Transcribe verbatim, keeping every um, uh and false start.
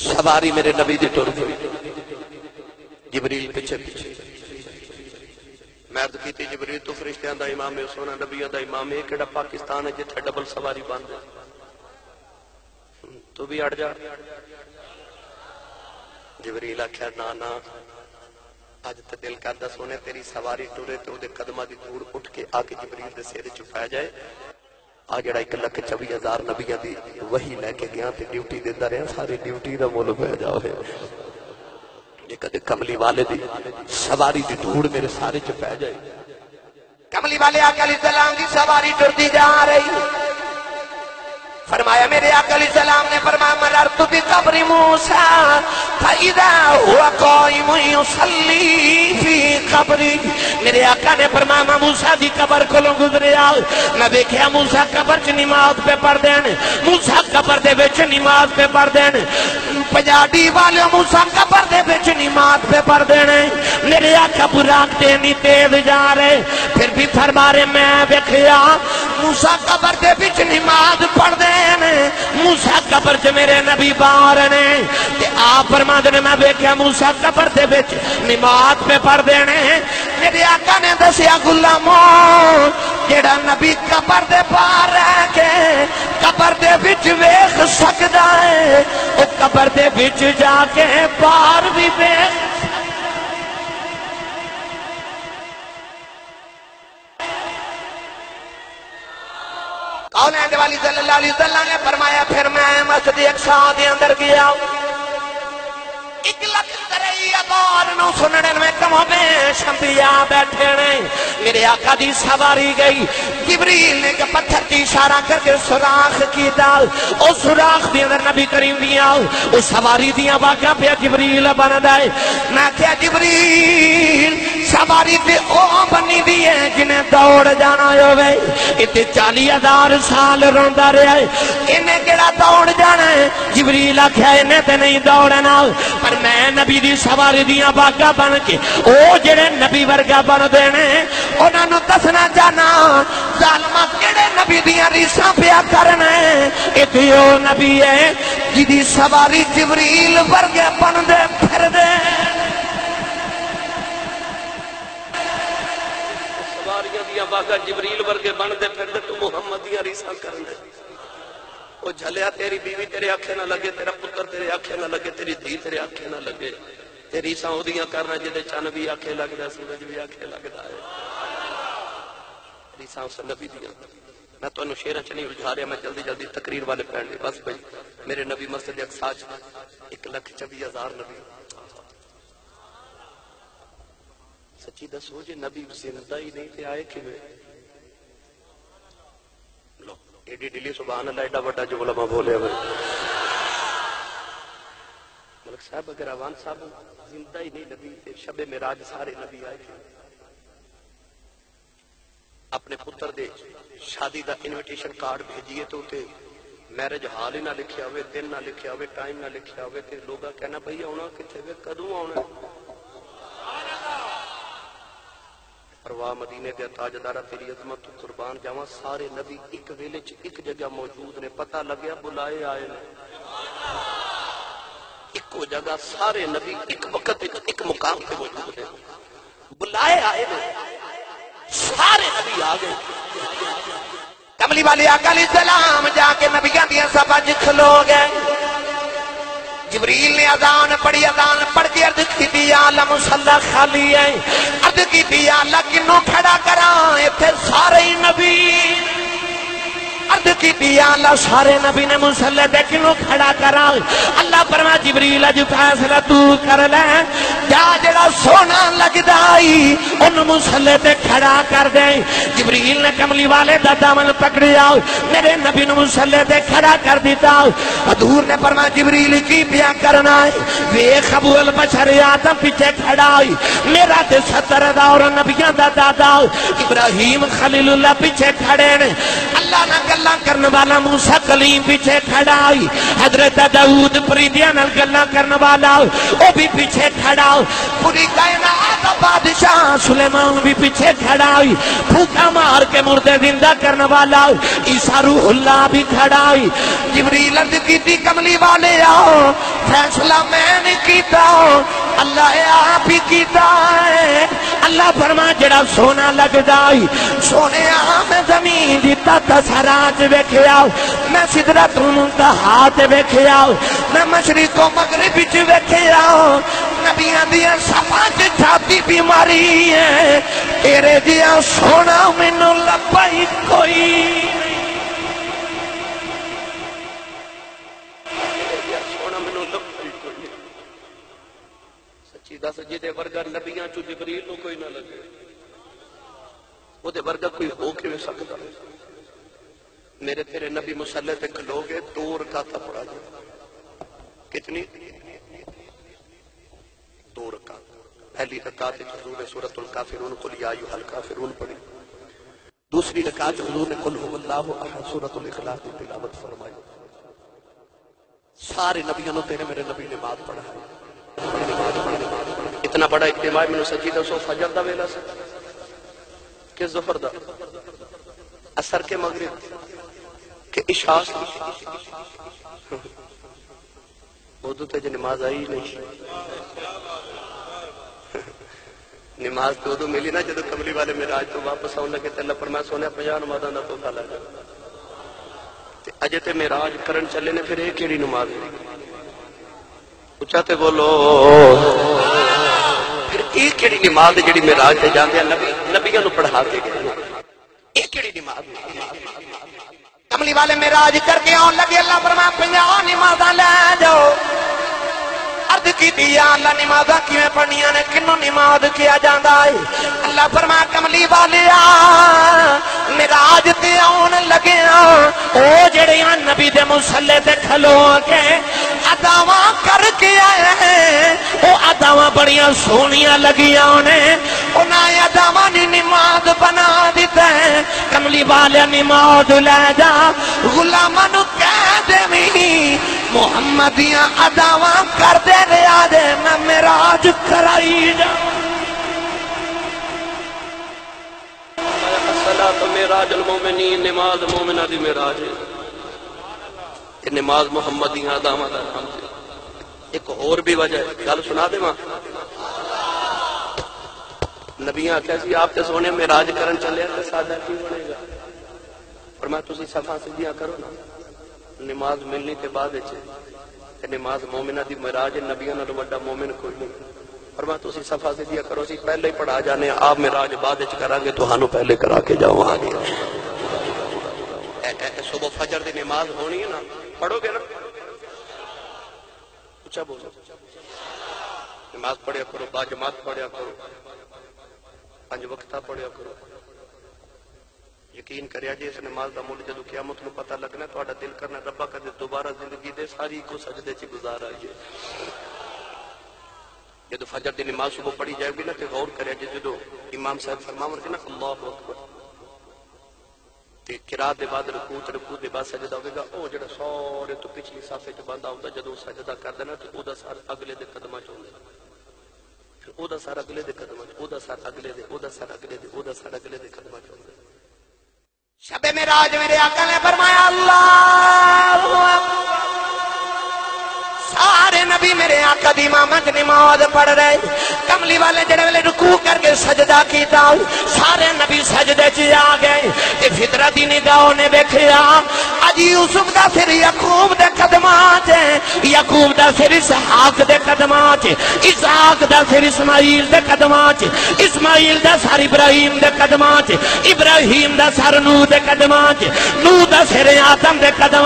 سواری میرے نبی دی ٹر گئی، جبریل پیچھے پیچھے۔ میں عرض کی تھی جبریل تو فرشتیاں دا امام ہے، سونا نبیوں دا امام ہے، کیڑا پاکستان ہے جتھے ڈبل سواری بند ہے، تو بھی اڑ جا۔ جبریل آکھیا نا نا اج تے دل کردا سونے تیری سواری ٹرے تے اودے قدماں دی دھوڑ اٹھ کے آ کے جبریل دے سر وچ پے جائے۔ آ جڑا ایک لاکھ چوبی ہزار نبیاں دی وحی لے کے گیا تے ڈیوٹی دیندا رہیا، ساری ڈیوٹی دا مول پہ جاؤ ہے۔ جے کدے کملی والے دی سواری دی دھوڑ میرے سارے چ پے جائے، کملی والے آقا علیہ السلام دی سواری ٹرتی جا رہی، فرمایا میرے آقا علیہ السلام نے فرمایا مررت بقبر موسیٰ فَإِذَا هُوَ قَائِمٌ يُصَلِّي فِي قَبْرِ۔ میرے آقا نے فرمایا میں موسیٰ دی قبر کولوں گزریا، میں دیکھیا موسیٰ قبر چ نماز پہ پڑھ دین، موسیٰ قبر دے وچ نماز پہ پڑھ دین، پجاڑی والے موسیٰ قبر دے وچ نماز پہ پڑھ دینے۔ میرے آقا براق تے نہیں تیز جا رہے، پھر بھی فرما رہے میں دیکھیا موسیٰ قبر دے وچ نماز پڑھ دے، موسیٰ قبر چ میرے نبی باہر نے تے آپ فرما دے میں ویکھیا موسیٰ قبر دے وچ نماز پہ پڑھ دینے۔ میرے آقا نے دسیا غلامو جیڑا نبی قبر دے پار رہ کے قبر دے وچ ویکھ سکدا ہے او قبر دے وچ جا کے پار بھی ویکھ۔ قولین والی صلی اللہ علیہ وسلم نے فرمایا پھر میں مسجد اقصی دے اندر گیا، ایک لکھ ترئی ادار نو سننے میں کموں میں شمبیا بیٹھے نے، میرے آقا دی سواری گئی، جبریل نے کہ پتھر کی اشارہ کر کے سراخ کی دال، او سراخ دی اندر نبی کریم دیا، او سواری دیا واقعہ پہ جبریل بن دائے۔ میں کیا جبریل سواری پہ او بنی دی ہے جنہیں دوڑ جانا ہوئے، اتے چالی ہزار سال روندہ رہے ہیں، انہیں کیڑا دوڑ جانا ہے؟ جبریل آکھیا انہیں تے نہیں دوڑنا، پر میں نبی دی سواری دیا باقا بن کے او جڑے نبی ورگا بن دینے انہاں نو دسنا جانا ظالمہ کیڑے نبی دیا ریساں پیا کرنے، اتے او نبی ہے جدی سواری جبریل ورگے بن دے پھر دے۔ سواریاں دیا باقا جبریل ورگے بن دے پھر دے تو محمد دیا ریساں کرنے، وہ جھلیا تیری بیوی تیرے آنکھیں نہ لگے، تیرا پتر تیرے آنکھیں نہ لگے، تیری دھی تیرے آنکھیں نہ لگے، تیری سعودیاں کرنا جدے چند بھی آنکھیں لگ دا سورج بھی آنکھیں لگ دا ہے، ریساں اس نبی دیا۔ میں تو انہوں شیرہ چنی اجھا رہا، میں جلدی جلدی تقریر والے پہن لے، بس بھائی میرے نبی مسجد اقصی ایک لکھ چوبی ہزار نبی، سچی دسو جے نبی زندہ ہی نہیں تے آئے کہ میں ایڈی ڈیلی سبحان اللہ ایڈا بڑا جو علماء بولے ہوئے ملک صاحب اگر آوان صاحب زندہ ہی نہیں نبی تے شب معراج سارے نبی آئے تھے، اپنے پتر دے شادی دا انویٹیشن کارڈ بھیجیے تو تے میرج حال ہی نہ لکھیا ہوئے، دن نہ لکھیا ہوئے، ٹائم نہ لکھیا ہوئے، تے لوگا کہنا بھئی آنا کتھے ہوئے کدوں آنا پرواہ مدینے دے تاجدارہ تیری عظمت تو قربان جاواں، سارے نبی ایک ویلے چ ایک جگہ موجود نے، پتہ لگیا بلائے آئے نے، ایک جگہ سارے نبی ایک وقت ایک مقام پہ موجود ہیں، بلائے آئے نے، سارے نبی آگئے۔ کملی والے آقا علیہ السلام جا کے نبیان دیا سبج کھلو گئے، جبریل نے اذان پڑھی، اذان پڑھ کے عرض کی دی عالم صلی خالی ہے، عرض کی دی اللہ کنوں کھڑا کران ایتھے سارے نبی، عرض کی دی اللہ سارے نبی نے مسلح دے کنوں کھڑا کران، اللہ فرما جبریل اج فیصلہ تو کر لے، جا جڑا سونا لگ دائی ان مسلح دے کھڑا کر دے۔ جبریل نے کملی والے دا دامن پکڑیا، میرے نبی نے مسلح دے کھڑا کر دیتا، حضور نے فرما جبریل کی پیا کرنا ہے، ویکھ ابو البشر آدم پیچھے کھڑا ہے، میرا تے ستر دا اور نبیاں دا دادا ابراہیم خلیل اللہ پیچھے کھڑے نے، اللہ نہ گلاں کرنے والا موسیٰ کلیم پیچھے کھڑا ہے، حضرت داؤد پریدیاں نال گلاں کرنے والا وہ بھی پیچھے کھڑا ہے، پوری کائنات بادشاہ سلیمان بھی پیچھے کھڑا ہے، پھوکا مار کے مردے زندہ کرنے والا عیسیٰ روح اللہ بھی کھڑا ہے۔ جبریل عرض کی تھی کملی والے آؤ فیصلہ کیتا اللہ آپ ہی کیتا ہے اللہ فرما جڑا سونا لگدا سونے میں زمین دی تحت سراج ویکھیا میں سدرۃ المنتہا تے ویکھیا میں مشرق و مغرب وچ ویکھیا نبیاں دیاں صفاں تے چھاتی بیماری ہے تیرے دیا سونا مینوں لبا ہی کوئی دس جی دے ورگا نبیاں چو جبریل نو کوئی نہ لگے وہ دے ورگا کوئی ہو کے میں سکتا میرے تیرے نبی مسلح تے کھلو گے دو رکعتاں پڑھا جائے کتنی دو رکعت پہلی رکعت حضور نے سورۃ الکافرون قل یا ایھا الکافرون پڑھی دوسری رکعت حضور نے قل ھو اللہ احد سورۃ الاخلاص کی تلاوت فرمائی سارے نبیوں نے تیرے میرے نبی نے بات پڑھا ہے اتنا بڑا اجتماع میں سجیدہ سو فجر دا ویلا سے کہ ظہر دا اثر کے مغرب کہ عشاء اردو تے جو نماز آئی نہیں نماز تو اردو ملی نا جدو کملی والے معراج تو واپس آن لگے تے اللہ فرمایا سونے پنجاہ نمازاں دا تحفہ لے جا تے اجے تے معراج کرن چلے نے پھر ایک کیڑی نماز اچھاتے بولو پھر ایک کیڑی نماز جڑی معراج تے جاندے نبی نبیوں نو پڑھا کے گئے ایک کیڑی نماز کملی والے معراج کر کے آن لگے اللہ فرمایا پنجاہ نمازاں لے جاؤ عرض کی دیا اللہ نمازاں کیویں پڑھنیاں نے کنوں نماز کیا جاندا ہے اللہ فرمایا کملی والے معراج تے آن لگے او جڑیاں نبی دے مصلی تے کھلو کے اداواں کر کے آئے ہیں وہ اداواں بڑیاں سونیاں لگیاں نے انہاں اداواں نے نماز بنا دیتا ہے کملی والے نماز لے جا غلاماں نو کہہ دے محمدیاں اداواں کر دے رہا دے میں معراج کرائی جا الصلاۃ معراج المومنین نماز مومنہ دی معراج ہے نماز محمدی اداواں دا نام ہے ایک اور بھی وجہ ہے گل سنا دے ماں نبیاں آخیا سی آپ تے سونے معراج کرن چلے تے سادہ کی بنے گا فرمایا تسی صفاں سیدھیاں کرو نا نماز ملنی تے بعد وچ تے نماز مومنہ دی معراج نبیاں نال وڈا مومن کوئی نہیں فرمایا تسی صفاں سیدھیاں کرو سی پہلے ہی پڑھا جانے آپ معراج بعد وچ کران گے تہانوں پہلے کرا کے جاواں آگے صبح فجر دی نماز ہونی ہے نا پڑھو گے نا اچھا بولو نماز پڑھیا کرو با جماعت پڑھیا کرو پنج وقتہ پڑھیا کرو یقین کریا جی اس نماز دا مول جدو قیامت نو پتہ لگنا تو دل کرنا ربا کدے دوبارہ زندگی دے ساری کو سجدے چ گزار آئیے جدو فجر دی نماز صبح پڑھی جائے گی نا تے غور کریا جی جدو امام صاحب فرماون کہ نا اللہ اکبر تے قرات دے بعد رکوع تے رکوع دے بعد سجدہ ہوے گا او جڑا سارے تو پچھلی صف وچ بندہ ہوندا جدوں سجدہ کردا نا تے او دا سر اگلے دے قدماں چ ہوندا پھر او دا سر اگلے دے قدماں چ او دا سر اگلے دے او دا سر اگلے دے او دا سر اگلے دے قدماں چ ہوندا شب معراج میرے آقا نے فرمایا اللہ سارے نبی میرے آقا دی امامت نماز پڑھ رہے کملی والے جڑے ویلے رکوع کر کے سجدہ کیتا سارے نبی سجدے چ آ گئے تے فطرت دی نگاہ نے ویکھیا اج یوسف دا سر یعقوب دے قدماں تے یعقوب دا سر اسحاق دے قدماں تے اسحاق دا سر اسماعیل دے قدماں تے اسماعیل دا سر ابراہیم دے قدماں تے ابراہیم دا سر نوح دے قدماں تے نوح دا سر آدم دے قدماں